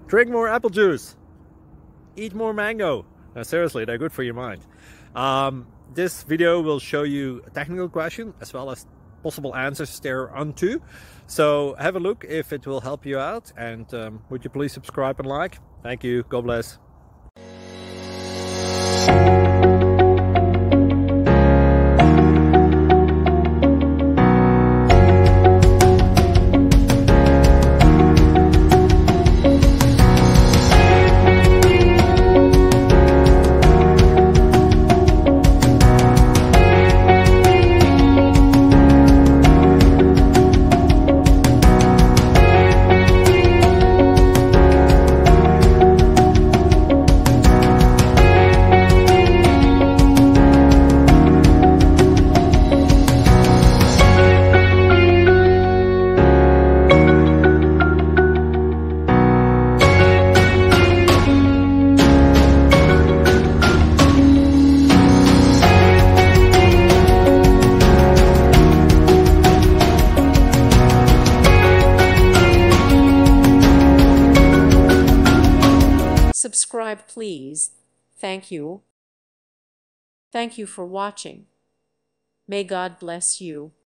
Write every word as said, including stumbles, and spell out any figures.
Drink more apple juice. Eat more mango. No, seriously, they're good for your mind. Um, this video will show you a technical question as well as possible answers thereunto. So have a look if it will help you out, and um, would you please subscribe and like? Thank you. God bless. Subscribe, please. Thank you. Thank you for watching. May God bless you.